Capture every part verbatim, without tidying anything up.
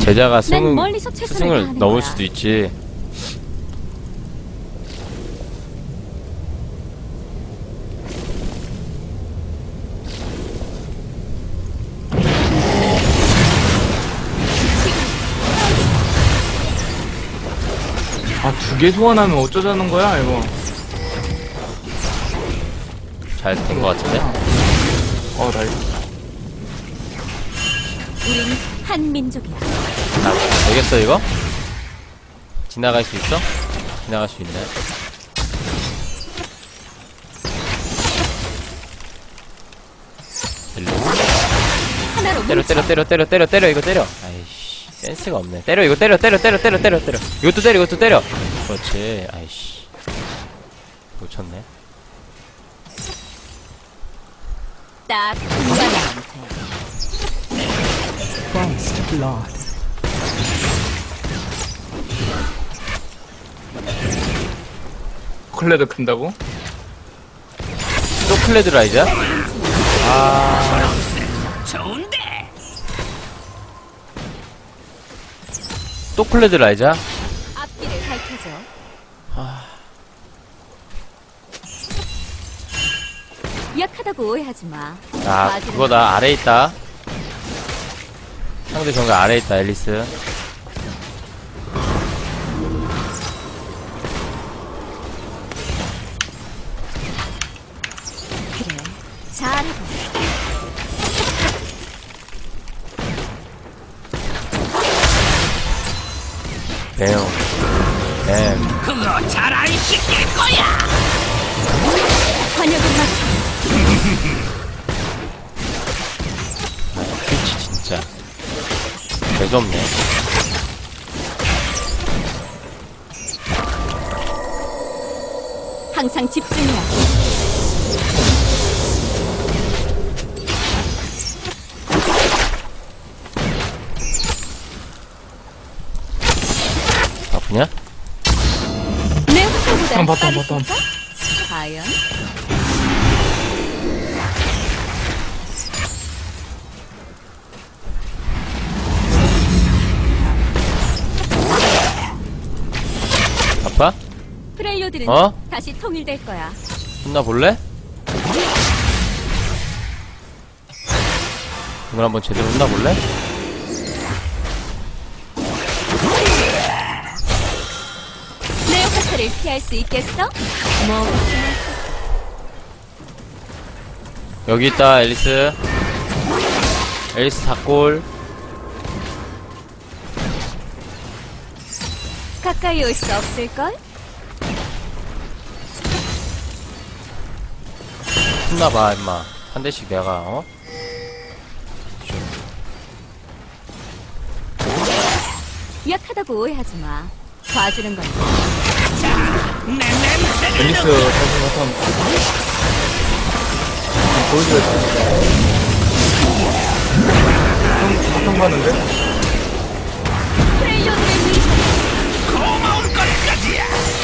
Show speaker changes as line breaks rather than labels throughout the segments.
제자가
난
승,
멀리서 최선을
스승을
다하는
넘을
거야.
수도 있지.
아, 두 개 소환하면 어쩌자는 거야, 이거.
잘 된 것 같은데?
어, 나이스.
우린 한 민족이야.
아, 되겠어 이거? 지나갈 수 있어? 지나갈 수 있네.
하나로
때려
뭉쳐.
때려 때려 때려 때려 때려 이거 때려. 아이씨 센스가 없네. 때려 이거 때려 때려 때려 때려 때려 때려. 이것도 때려 이것도 때려. 그렇지. 아이씨 놓쳤네.
딱 인간한테.
First blood.
클레드 큰다고?
또 클레드 라이자? 아
좋은데.
또 클레드 라이자?
앞길을 밝혀줘. 약하다고 오해하지 마.
아
맞으면
그거다. 아래에 있다. 상대 정글 아래에 있다. 앨리스.
그래. 잘해봐.
뱀. 뱀.
그거 잘 안 시킬 거야.
관역을 맞춰.
아, 트위치 진짜 재수없네.
항상 집중해야 돼.
바쁘냐?
내 후보보다
형, 바텀,
빠르실까?
바텀.
과연?
바빠?
프렐료들은
어?
다시 통일될 거야.
혼나 볼래? 이걸 한번 제대로 혼나 볼래?
내 화살을 피할 수 있겠어? 뭐
여기 있다 앨리스. 앨리스 닭골.
가까이 올 수 없을걸?
혼나봐 임마. 한 대씩 내가 어?
약하다고 오해하지 마. 봐주는 거야.
내 냄새를
앨리스, 다시 바텀. 보여줘야지. 형, 바텀 가는데?
프렐료들을 위해서
고마울 것까지야.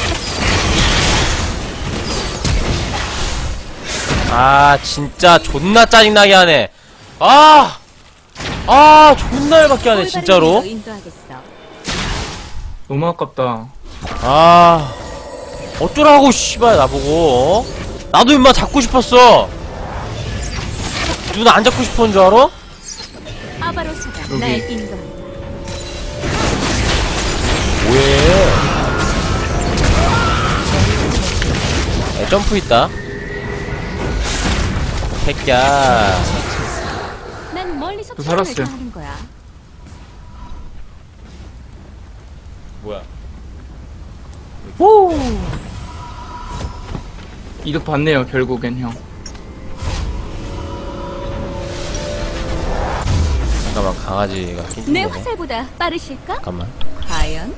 아 진짜 존나 짜증나게 하네. 아! 아 존나 열받게 하네 진짜로.
올바른 길로 인도하겠어.
너무 아깝다.
아 어쩌라고 씨발 나보고 어? 나도 임마 잡고 싶었어. 누나 안 잡고 싶었는 줄 알아?
아바로사가
여기.
날 인도한다.
뭐해? 야, 점프 있다. 새끼야.
난 멀리서
또
최선을
살았어요.
다하는 거야.
뭐야?
오! 이득 봤네요, 결국엔 형.
잠깐만 강아지가
내
낑낑대네.
화살보다 빠르실까?
잠깐만.
과연?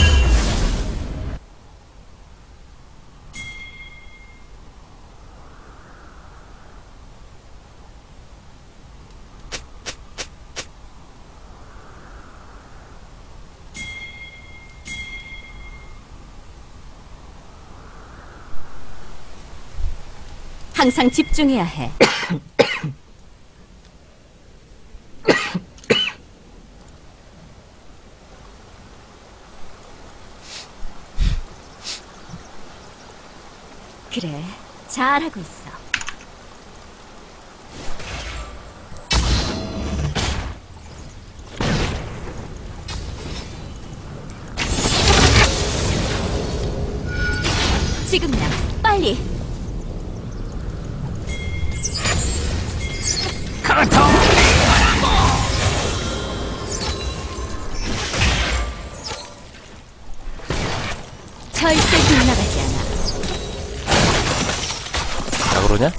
항상 집중해야 해. 그래, 잘하고 있어. 지금이야, 빨리. 절대 빗나가지 않아.
나 그러냐?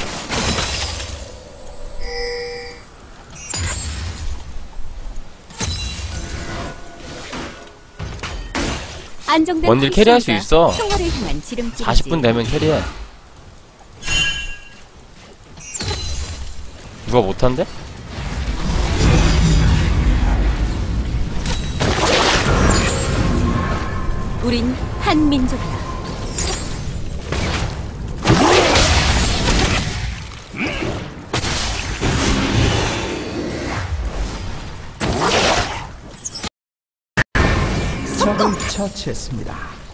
안정된
원딜 캐리할 수 있어.
평화를 향한 지름길이지.
사십 분 되면 캐리해. 누가 못한대?
우린 한 민족이야.
적을 처치했습니다.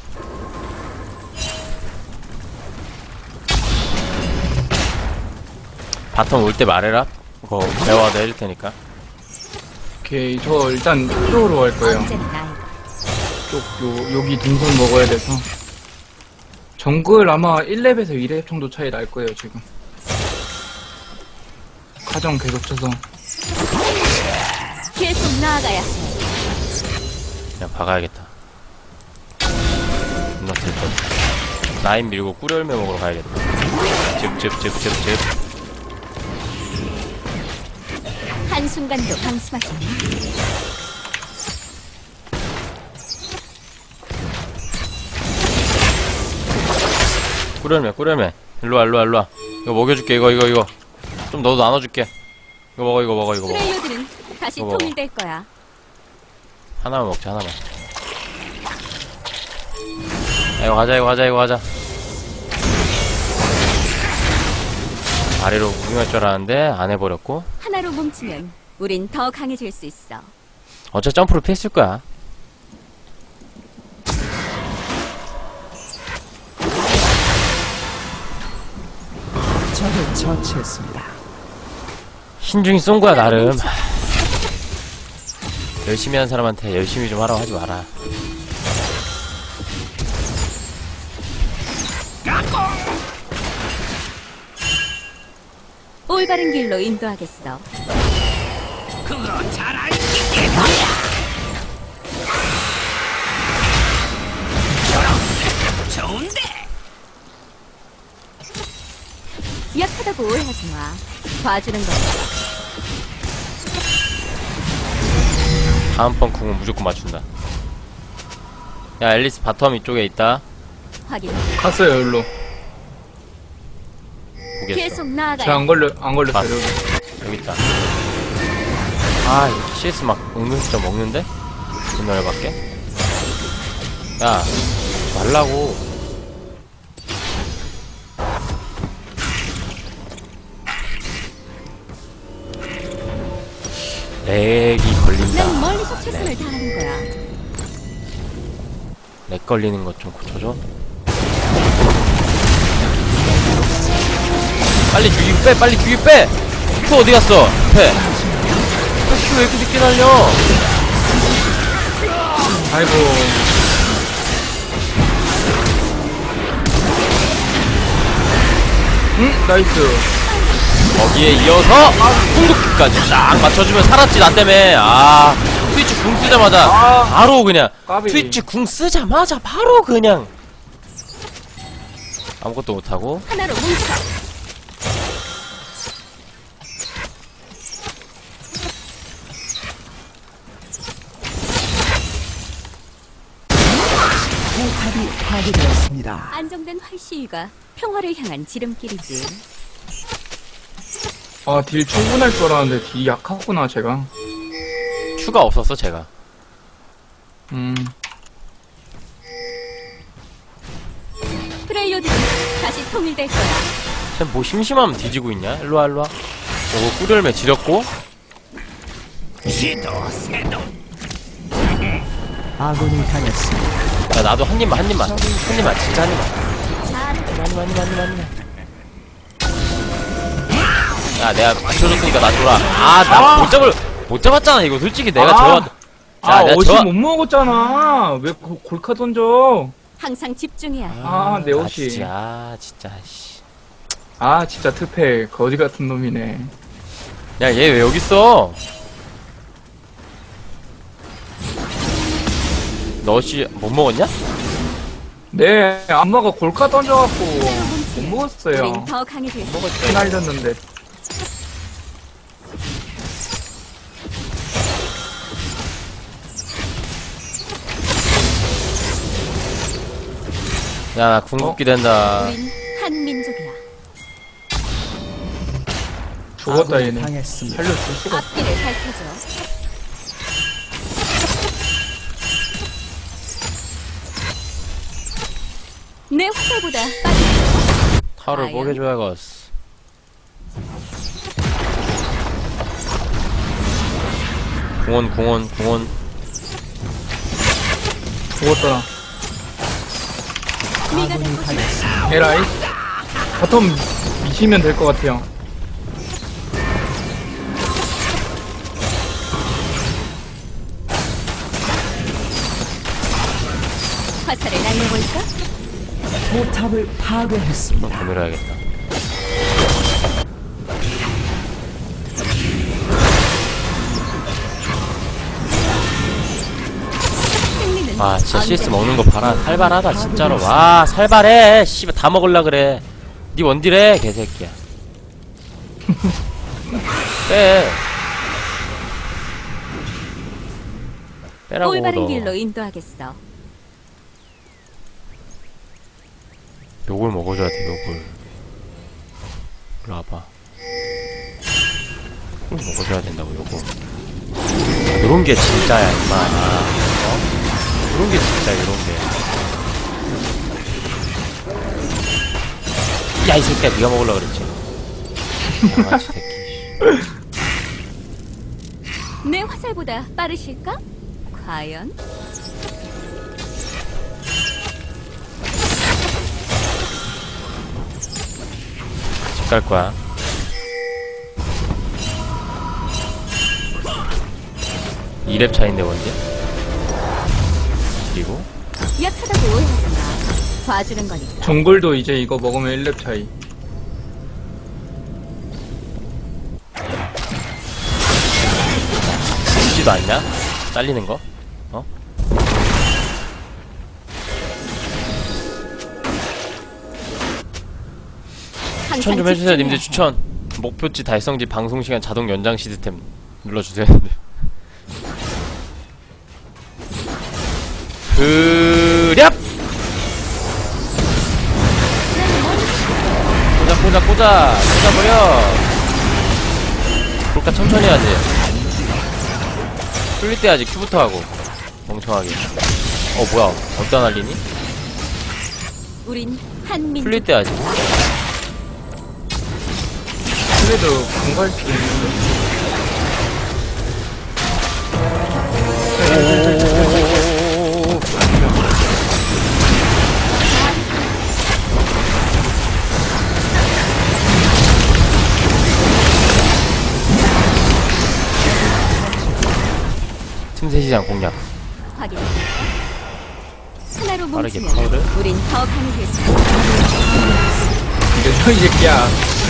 바텀 올 때 말해라. 그거 대화도 해줄 테니까.
오케이, 저 일단 쪽으로 갈 거예요.
언제나 나이가.
쪽, 요, 여기 동선 먹어야 돼서. 정글 아마 일 렙에서 이 렙 정도 차이 날 거예요, 지금. 가정 계속 쳐서.
계속 나아가야 해.
그냥 박아야겠다. 존나 슬퍼. 라인 밀고 꿀열매 먹으러 가야겠다. 즙즙즙즙즙.
한순간도 방심하지 마.
꿀열매 꿀열매. 일로와 일로와 일로와. 이거 먹여줄게. 이거 이거 이거. 좀 너도 나눠줄게. 이거 먹어 이거 먹어 이거 먹어.
프레이어들은 다시
먹어.
통일될 거야.
하나만 먹자 하나만. 야, 이거 가자 이거 가자 이거 가자. 아래로 무빙할 줄 알았는데 안 해버렸고.
하나로 뭉치면 우린 더 강해질 수 있어.
어차피 점프를 피했을 거야.
적을 처치했습니다.
신중히 쏜 거야 나름. 열심히 하는 사람한테 열심히 좀 하라고 하지 마라.
올바른 길로 인도하겠어.
그거 잘안 시킬 거야. 좋은데.
약하다고 오해하지 마. 봐주는 거야.
다음번 궁은 무조건 맞춘다. 야 앨리스 바텀 이쪽에 있다.
확인.
갔어요, 일로.
보겠어.
계속 나아가야
제가 안 걸려, 안 걸렸어요,
봤어.
여기.
여기 있다. 아 씨에스 막 은근슬쩍 먹는데? 존나 열받게. 야 말라고. 렉이 걸린다.
난 멀리서 최선을 다하는 거야.
렉 걸리는 것 좀 고쳐줘. 빨리 죽이고 빼! 빨리 죽이고 빼! 큐 어디 갔어? 빼! 큐 왜 이렇게 늦게 날려?
아이고. 응? 나이스.
거기에 이어서 궁극기까지 딱 맞춰주면 살았지 나 때문에. 아 트위치 궁 쓰자마자
아.
바로 그냥
까비.
트위치 궁 쓰자마자 바로 그냥 아무것도 못하고.
하나로 뭉쳐.
포탑이 파괴되었습니다.
안정된 활시위가 평화를 향한 지름길이지.
아, 딜 충분할 줄 알았는데 딜이 약하구나, 제가.
큐가 없었어 제가.
음.
프레이어들은 다시 통일될 거야.
쟤 뭐 심심하면 뒤지고 있냐? 일로와 일로와. 요거 꿀열매 지렸고.
지도 새도.
아군이 당했습니다.
야 나도 한 입만 한 입만 한 입만 진짜 한 입만.
잘
많이 많이 많이 많이. 야 내가 맞춰줬으니까 나 줘라. 아나 못 잡을 못 잡았잖아 이거 솔직히 내가
아.
저거.
아,
내가
옷이
저거-
못 먹었잖아. 왜 고- 골카 던져?
항상 집중해야 해.
아, 내
아,
옷이.
진짜 아, 진짜 씨.
아, 진짜 특패. 거지 같은 놈이네.
야 얘 왜 여기 있어? 너 씨 못 먹었냐?
네, 안마가 골카 던져갖고 못
우린
먹었어요.
더 강해질 수
먹었지.
날렸는데.
야 나 궁극기 된다.
우린 한 민족이야.
죽었다,
아군이
얘네.
당했습니다.
살려줄 수가 없어.
앞길을 밝혀줘. 내 화살보다 빨리.
타를
과연?
뽀개줘야겠어. 궁원 궁원 궁원.
죽었다.
네가
아군이
될 것이야.
당했습니다.
에라이. 바텀 미시면 될 것 같아요.
화살을 날려볼까?
포탑을 파괴했습니다.
더 밀어야겠다.
승리는
아 진짜
언제나
씨에스 먹는 거 봐라. 살발하다 진짜로. 와 살발해. 씨발 다 먹을라 그래. 니 원딜해 개새끼야. 빼. 빼라고
올바른
너.
길로 인도하겠어.
욕을 먹어줘야 돼 욕을. 일로 와봐. 욕을 먹어줘야 된다고 욕을. 요런 게 진짜야 임마. 어? 요런 게 진짜 요런 게. 야 이 새끼야 네가 먹으려 그랬지. 양아치 새끼.
내 화살보다 빠르실까? 과연?
집 갈 거야. 이 렙 차인데 원딜. 그리고
약하다고 오해하지 마. 봐주는 거니까.
정글도 이제 이거 먹으면 일 렙 차이.
죽지도 않냐? 잘리는 거? 어?
항상
추천 좀 해주세요
집중해야
님들
해.
추천. 목표치 달성지 방송시간 자동 연장 시스템 눌러주세요. 그렵! 꽂아 꽂아 꽂아 꽂아버려. 그러니까 천천히 해야지. 뚫릴 때 해야지. 큐부터 하고 멍청하게. 어 뭐야 어디다 날리니?
우린 한 민족.
뚫릴 때 해야지.
그래도 공갈 수 있는데.
틈새 시장 공략.
확인. 하나로
빠르게
뭉치면
파워를.
우린 더 강해질 수.
이제 저이 새끼야.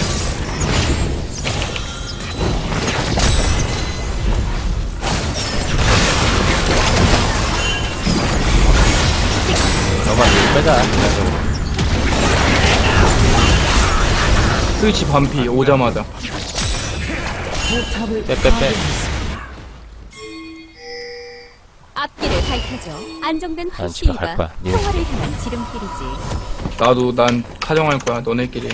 너만 이거 빼자. 그래서
스위치 반피 오자마자.
포탑을
빼빼빼.
앞길을 밝혀줘. 안정된
난 집에
환시가
갈 거야. 니네
평화를 향한 지름길이지.
나도 난 타정할 거야. 너네끼리.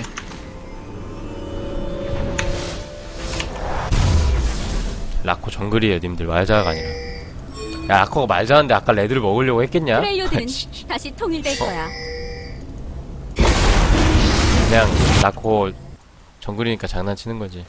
라코 정글이에요 님들. 말자가 아니라. 야 라코가 말자는데 아까 레드를 먹으려고 했겠냐?
프렐리오드는
아이씨.
다시 통일될
어.
거야.
그냥 라코 정글이니까 장난치는 거지.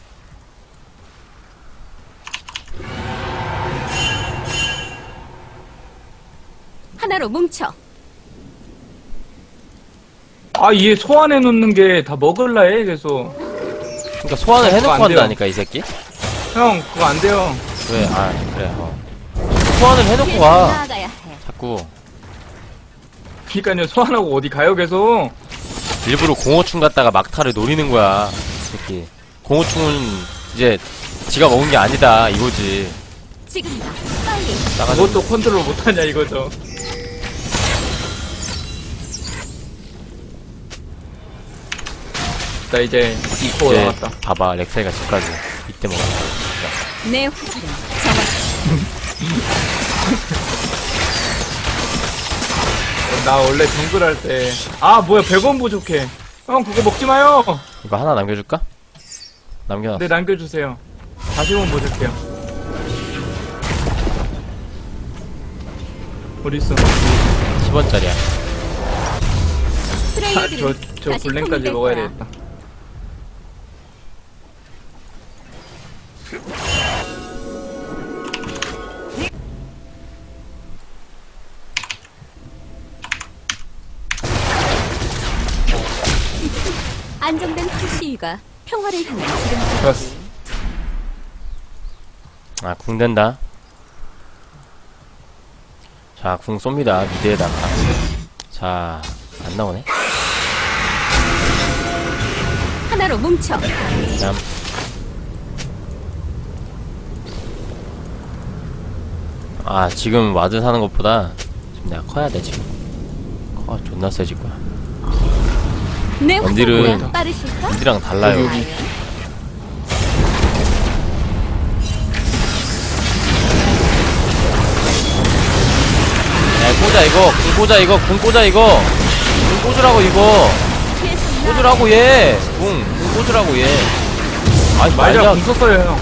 하나로 뭉쳐.
아, 얘 소환해 놓는 게 다 먹을라 해, 계속.
그니까 소환을
그거
해놓고
안 돼요.
한다니까, 이 새끼?
형, 그거 안 돼요.
왜? 아, 그래, 어. 소환을 해놓고 가.
나아가야 해.
자꾸.
그니까요, 소환하고 어디 가요, 계속.
일부러 공호충 갔다가 막타를 노리는 거야, 이 새끼. 공호충은 이제 지가 먹은 게 아니다, 이거지.
지금이다. 빨리.
나가지고.
그것도 컨트롤 못하냐, 이거죠. 나 이제 이 코어
이제
나왔다.
봐봐, 렉사이가 집까지. 이때 먹었다.
내 화살은 정확히.
나 원래 정글 할 때. 아, 뭐야, 백 원 부족해. 형, 그거 먹지 마요!
이거 하나 남겨줄까? 남겨놨어.
네, 남겨주세요. 다시 한번 보실게요. 어딨어?
십 원짜리야.
아,
프레이들은
저, 저
다시
블랙까지
통일될
먹어야
거야.
되겠다.
안정된 시위가 평화를 향한 지름길.
좋았어.
아, 궁 된다. 자, 궁 쏩니다. 미드에다가. 자, 안 나오네.
하나로 뭉쳐.
참. 아, 지금 와드 사는 것보다 지금 내가 커야 돼, 지금. 커 존나 세질 거야.
내
원딜은-
화살보다 빠르실까?
미드랑 달라요.
여기.
야, 꽂아, 이거. 궁 꽂아, 이거. 궁 꽂아, 이거. 궁 꽂으라고, 이거.
계속 나.
꽂으라고, 얘. 궁. 궁 꽂으라고, 얘. 아니,
말자,
말자.
궁 썼어요, 형.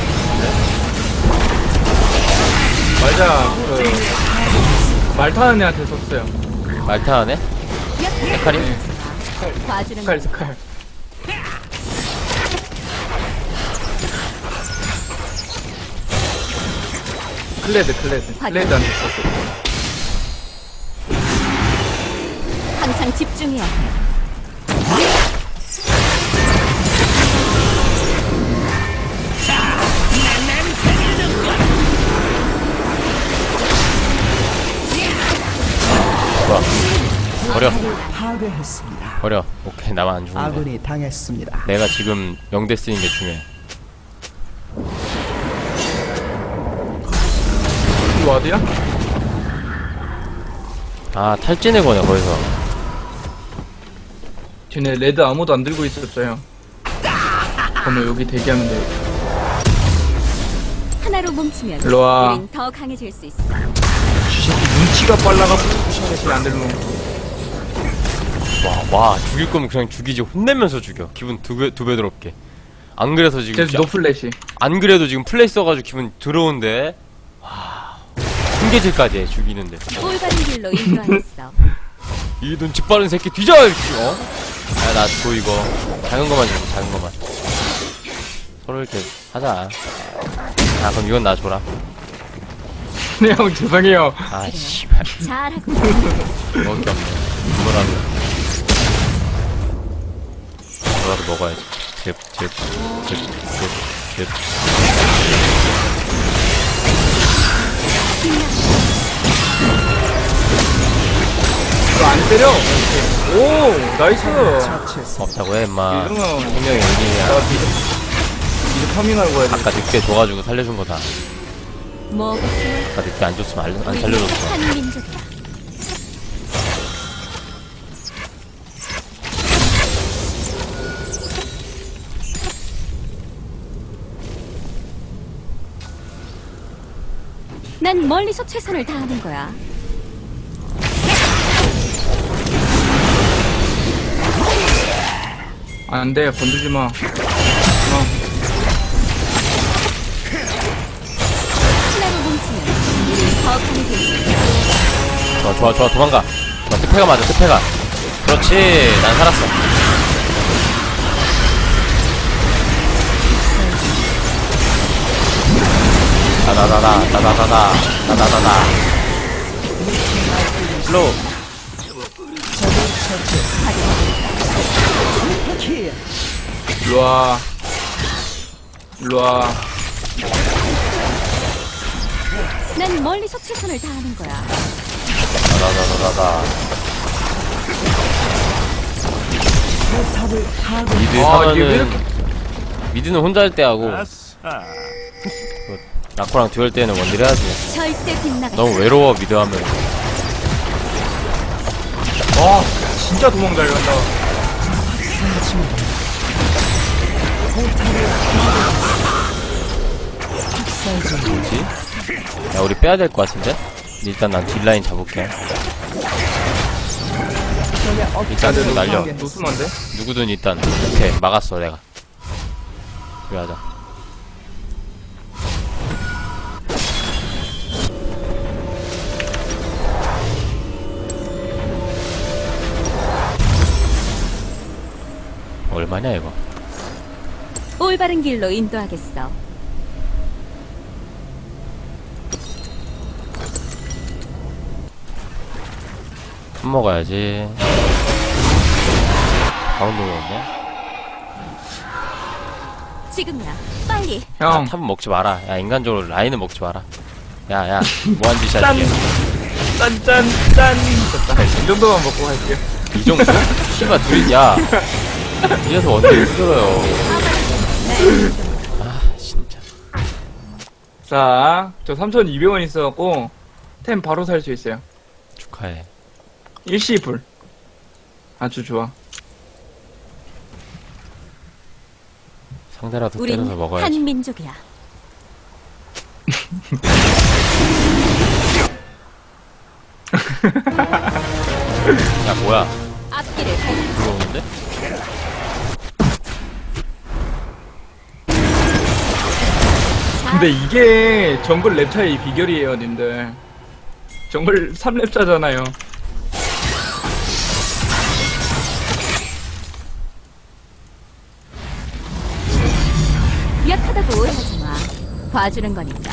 말자, 그, 말 타는 애한테 썼어요.
말타하네? 헤카림?
봐주는
스칼, 스칼. 클레드, 클레드. 클레드한테 썼어.
항상 집중해야 해.
좋아. 버려.
포탑을 파괴했습니다.
버려. 오케이, 나만 안 죽는데.
아군이 당했습니다.
내가 지금 영대 쓰는 게 중요해.
이거 어디야?
아, 탈진을 거네, 거기서.
쟤네 레드 아무도 안 들고 있었어요. 그러면 여기 대기하면 돼요.
하나로 뭉치면
일로 와.
우린 더 강해질 수 있어.
이 새끼 눈치가 빨라가지고 푸시하시 안 들고.
와, 와, 죽일 거면 그냥 죽이지. 혼내면서 죽여. 기분 두 배, 두 배 더럽게. 안 그래서 지금.
그래서 노플래시.
안 그래도 지금 플레이 써가지고 기분 더러운데. 와. 숨개질까지 해, 죽이는데.
올바른 길로 인도하겠어.
이 눈치 빠른 새끼 뒤져! 이렇게, 어? 야, 나 줘, 이거. 작은 거만 줘, 작은 거만. 서로 이렇게 하자. 아, 그럼 이건 나 줘라.
네, 형, 죄송해요.
아, 씨발.
잘하고.
먹을 게 없네. 이거라도. 이거라도 먹어야지. 즙, 즙, 즙, 즙, 즙.
이거 안 때려. 오, 나이스.
처치했습니다.
없다고 해, 임마.
이러면
생명의 일인이야.
내가 미드, 미드 파밍하고 가야 돼.
아까 늑대 줘가지고 살려준 거다.
뭐
아까 늑대 안 줬으면 안, 안 살려줬어.
한 민족이야. 난 멀리서 최선을 다하는 거야.
안 돼, 건들지 마. 어.
하나로 뭉치면 우린 더 강해질 수 있어.
좋아, 좋아, 좋아, 도망가. 좋아, 특패가 맞아, 특패가. 그렇지, 난 살았어. 나나나나, 나나나나, 나나나나. 슬로우.
가자.
일로와. 일로와.
난 멀리서 최선을 다하는 거야.
나나나나나.
포탑을 파괴.
미드
아, 이게 왜
하면은
이렇게-
미드는 혼자 할 때 하고 그 라코랑 듀얼 때는 원딜 해야지.
절대 빗나가지
너무 외로워 미드 하면.
와, 진짜 도망 잘 간다.
뭐지? 야 우리 빼야 될 것 같은데? 일단 난 딜라인 잡을게. 일단 좀 날려.
노스만데?
누구든 일단 오케이 막았어 내가. 그래 하자. 얼마냐 이거?
올바른 길로 인도하겠어.
밥 먹어야지. 가운데 먹었네.
지금이야. 빨리.
형,
탑은 먹지 마라. 야 인간적으로 라인은 먹지 마라. 야야 뭐한 짓이야
짠!
이게.
짠, 짠, 짠! 됐다. 이 정도만 먹고 갈게요.
이 정도? 씨발 둘이 야 이 녀석 언제 힘들어요. 아 진짜.
자, 저 삼천이백 원 있어갖고, 템 바로 살 수 있어요.
축하해.
일시불. 아주 좋아.
상대라도
우린
때려서 먹어야지.
한 민족이야.
야 뭐야?
앞길을 갈.
들어오는데?
근데 이게 정글 랩 차이 비결이에요, 님들. 정글 삼 랩 차잖아요.
약하다고 오해하지 마. 봐주는 거니까.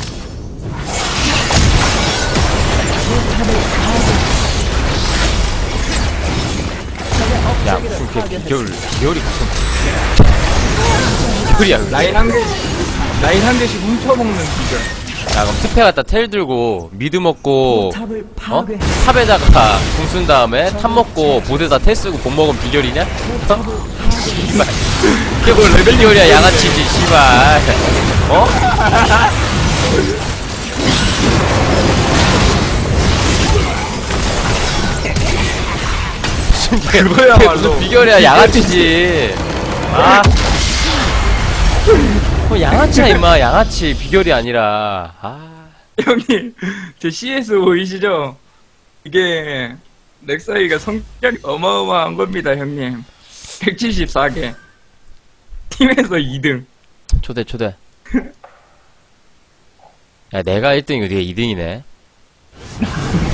야 무슨 걔 비결 비결이 무슨 비결이야 그게.
라인 한 개, 라인 한 개씩 훔쳐먹는 비결.
야 그럼 스페 갖다 텔 들고 미드 먹고
포탑을
어?
파괴.
탑에다가 궁 쓴 다음에 탑 먹고 보드에다 텔 쓰고 공 먹으면 비결이냐? 씨발 그게 뭘 레벨 비결이야 양아치지 씨발. 어? 무슨 게
그거야말로.
무슨 비결이야 양아치지. 아 어, 양아치야 임마 양아치 비결이 아니라. 아
형님, 제 씨에스 보이시죠? 이게, 렉사이가 성격이 어마어마한 겁니다, 형님. 백칠십사 개. 팀에서 이 등.
초대 초대. 야 내가 일 등이고 네가 이 등이네.